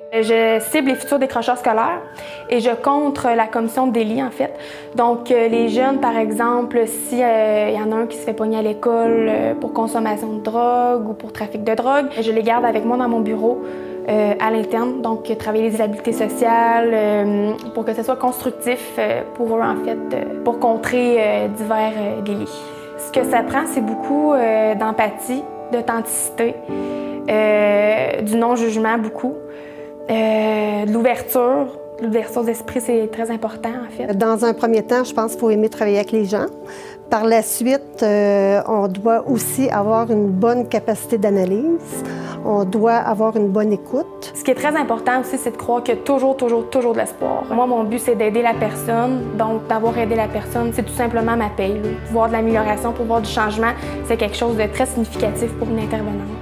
Je cible les futurs décrocheurs scolaires et je contre la commission de délit, en fait. Donc, les jeunes, par exemple, s'il y en a un qui se fait pogner à l'école pour consommation de drogue ou pour trafic de drogue, je les garde avec moi dans mon bureau à l'interne. Donc, travailler les habiletés sociales pour que ce soit constructif pour eux, en fait, pour contrer divers délits. Ce que ça prend, c'est beaucoup d'empathie, d'authenticité, du non-jugement, beaucoup. De l'ouverture. L'ouverture d'esprit, c'est très important, en fait. Dans un premier temps, je pense qu'il faut aimer travailler avec les gens. Par la suite, on doit aussi avoir une bonne capacité d'analyse. On doit avoir une bonne écoute. Ce qui est très important aussi, c'est de croire qu'il y a toujours de l'espoir. Moi, mon but, c'est d'aider la personne. Donc, d'avoir aidé la personne, c'est tout simplement ma paye. Voir de l'amélioration, pour voir du changement, c'est quelque chose de très significatif pour une intervenante.